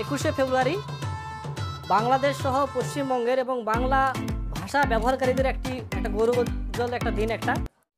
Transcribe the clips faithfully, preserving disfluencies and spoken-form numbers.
একুশে ফেব্রুয়ারি বাংলাদেশ সহ পশ্চিমবঙ্গের এবং বাংলা ভাষা ব্যবহারকারীদের একটি একটা গৌরবোজ্জ্বল একটা দিন একটা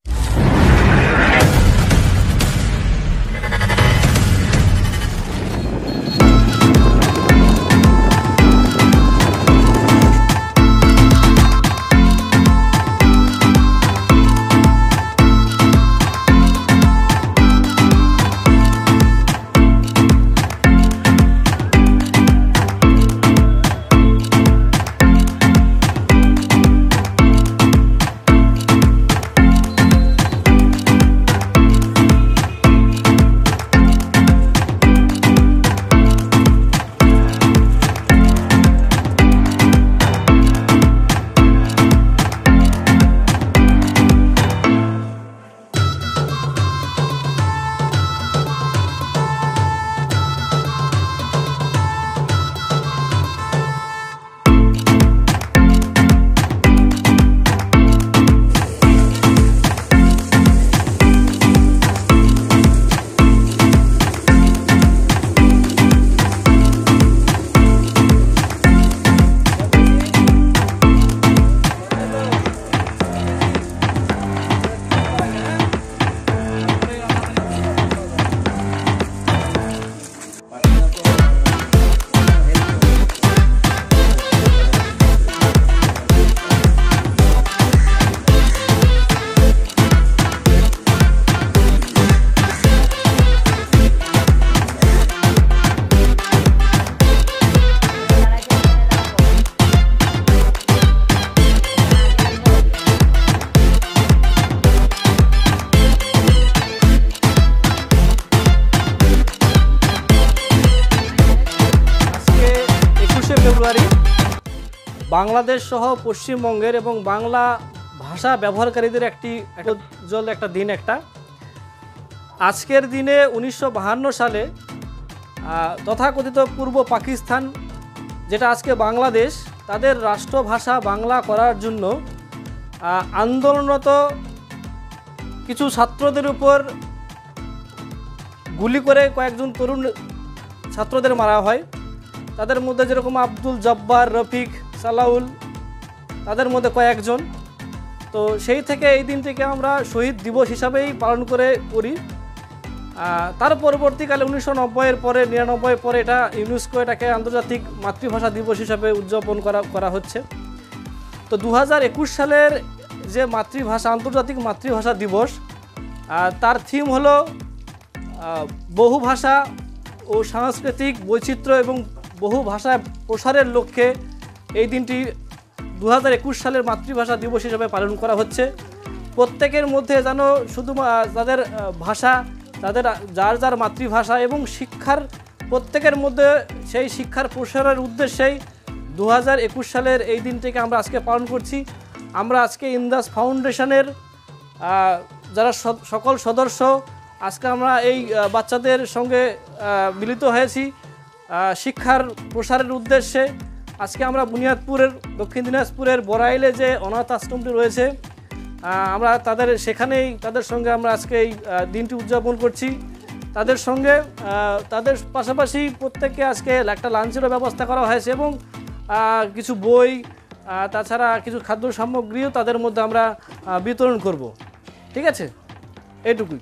ফেব্রুয়ারি বাংলাদেশ সহ পশ্চিমবঙ্গের এবং বাংলা ভাষা ব্যবহারকারীদের একটি একটা উজ্জ্বল একটা দিন একটা আজকের দিনে উনিশশো বাহান্ন সালে তথাকথিত পূর্ব পাকিস্তান যেটা আজকে বাংলাদেশ তাদের রাষ্ট্রভাষা বাংলা করার জন্য আন্দোলনরত কিছু ছাত্রদের উপর গুলি করে কয়েকজন তরুণ ছাত্রদের মারা হয়। তাদের মধ্যে যেরকম আব্দুল জব্বার, রফিক, সালাউল তাদের মধ্যে কয়েকজন। তো সেই থেকে এই দিনটিকে আমরা শহীদ দিবস হিসাবেই পালন করে করি। তার পরবর্তীকালে উনিশশো নব্বইয়ের পরে নিরানব্বইয়ের পরে এটা ইউনেস্কো এটাকে আন্তর্জাতিক মাতৃভাষা দিবস হিসাবে উদযাপন করা করা হচ্ছে। তো দু হাজার একুশ সালের যে মাতৃভাষা আন্তর্জাতিক মাতৃভাষা দিবস তার থিম হলো বহু ভাষা ও সাংস্কৃতিক বৈচিত্র্য এবং বহু ভাষা প্রসারের লক্ষ্যে এই দিনটি দু হাজার একুশ সালের মাতৃভাষা দিবস হিসাবে পালন করা হচ্ছে। প্রত্যেকের মধ্যে যেন শুধু তাদের ভাষা তাদের যার যার মাতৃভাষা এবং শিক্ষার প্রত্যেকের মধ্যে সেই শিক্ষার প্রসারের উদ্দেশ্যেই দু হাজার একুশ সালের এই দিনটিকে আমরা আজকে পালন করছি। আমরা আজকে ইন্দাস ফাউন্ডেশনের যারা সকল সদস্য আজকে আমরা এই বাচ্চাদের সঙ্গে মিলিত হয়েছি শিক্ষার প্রসারের উদ্দেশ্যে। আজকে আমরা বুনিয়াদপুরের দক্ষিণ দিনাজপুরের বড়াইলে যে অনাথ আশ্রমটি রয়েছে আমরা তাদের সেখানেই তাদের সঙ্গে আমরা আজকে এই দিনটি উদযাপন করছি। তাদের সঙ্গে তাদের পাশাপাশি প্রত্যেককে আজকে একটা লাঞ্চেরও ব্যবস্থা করা হয়েছে এবং কিছু বই তাছাড়া কিছু খাদ্য সামগ্রীও তাদের মধ্যে আমরা বিতরণ করব। ঠিক আছে, এইটুকুই।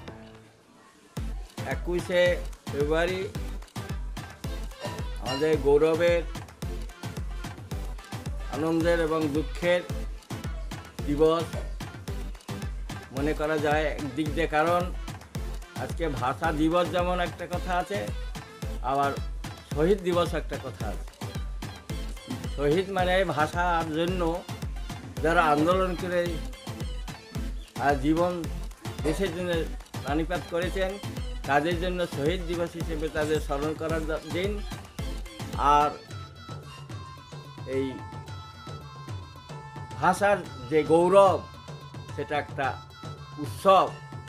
একুশে ফেব্রুয়ারি আমাদের গৌরবের, আনন্দের এবং দুঃখের দিবস মনে করা যায় একদিক দিয়ে, কারণ আজকে ভাষা দিবস যেমন একটা কথা আছে, আবার শহীদ দিবস একটা কথা আছে। শহীদ মানে ভাষার জন্য যারা আন্দোলন করে আর জীবন দেশের জন্য প্রাণীপাত করেছেন তাদের জন্য শহীদ দিবস হিসেবে তাদের স্মরণ করার দিন। আর এই ভাষার যে গৌরব সেটা একটা উৎসব,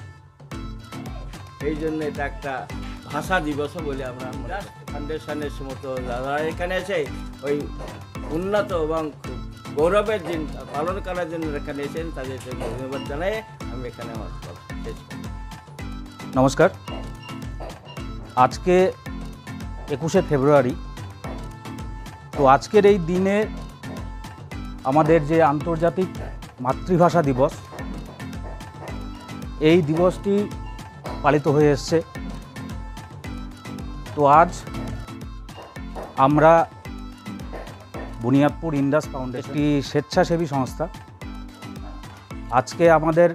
এই জন্য এটা একটা ভাষা দিবসও বলে আমরা ফাউন্ডেশনের সমস্ত যারা এখানে এসে ওই উন্নত এবং গৌরবের দিন পালন করার জন্য এখানে এসেছেন তাদেরকে ধন্যবাদ জানাই আমি এখানে আমার শেষ করি। নমস্কার। আজকে একুশে ফেব্রুয়ারি তো আজকের এই দিনে আমাদের যে আন্তর্জাতিক মাতৃভাষা দিবস, এই দিবসটি পালিত হয়ে এসছে। তো আজ আমরা বুনিয়াদপুর ইন্ডাস ফাউন্ডেশন, একটি স্বেচ্ছাসেবী সংস্থা, আজকে আমাদের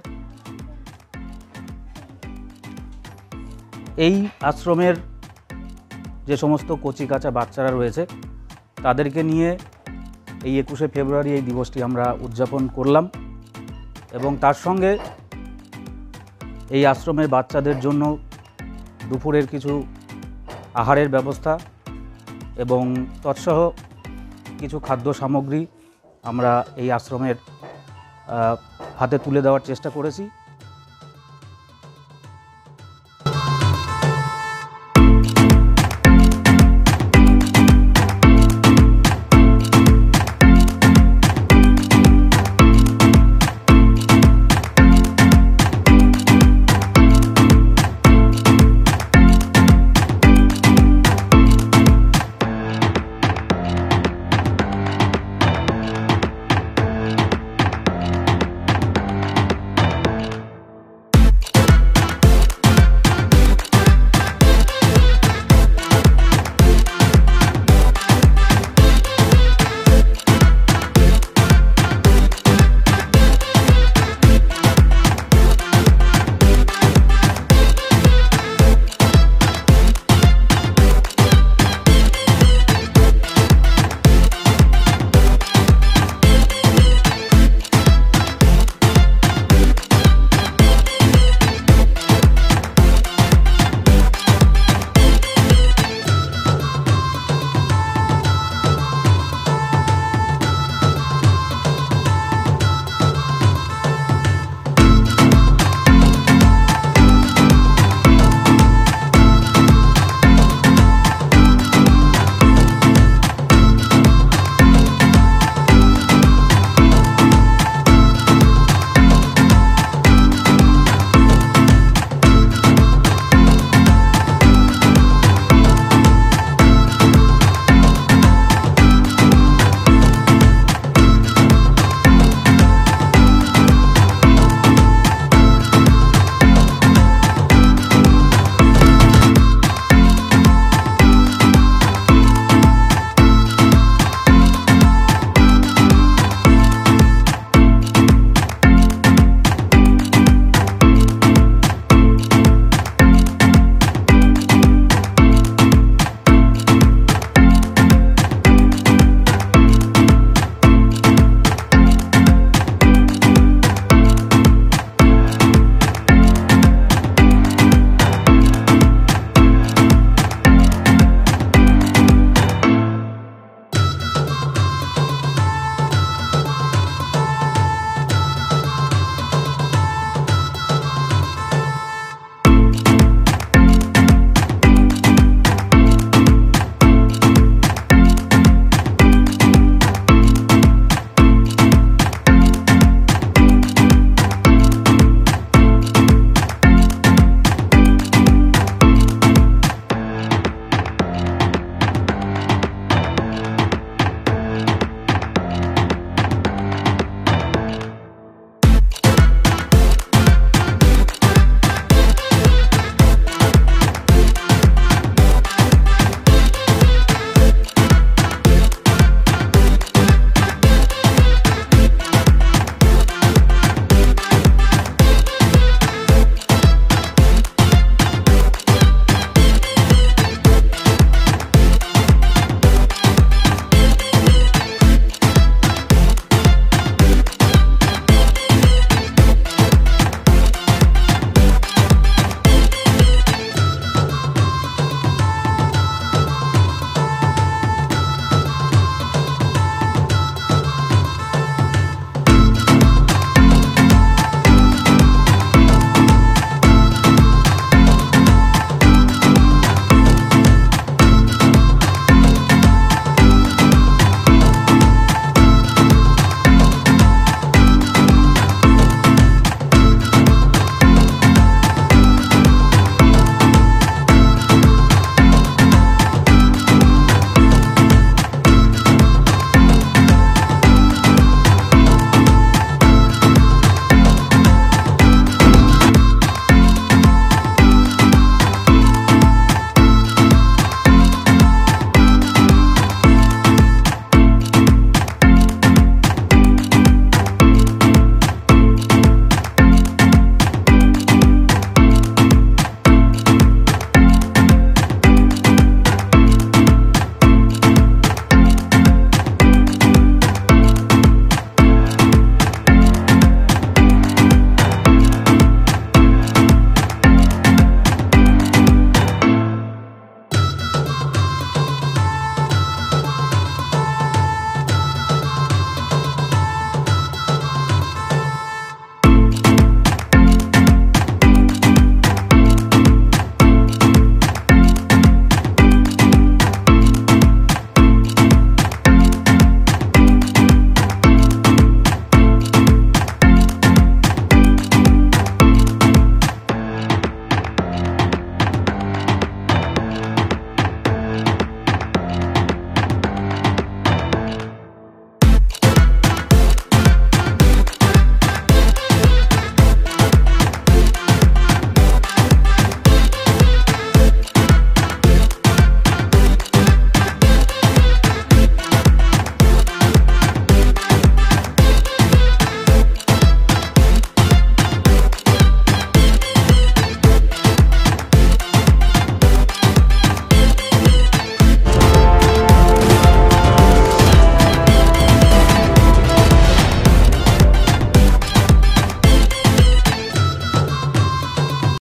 এই আশ্রমের যে সমস্ত কচিকাঁচা বাচ্চারা রয়েছে তাদেরকে নিয়ে এই একুশে ফেব্রুয়ারি এই দিবসটি আমরা উদযাপন করলাম এবং তার সঙ্গে এই আশ্রমের বাচ্চাদের জন্য দুপুরের কিছু আহারের ব্যবস্থা এবং তৎসহ কিছু খাদ্য সামগ্রী আমরা এই আশ্রমের হাতে তুলে দেওয়ার চেষ্টা করেছি।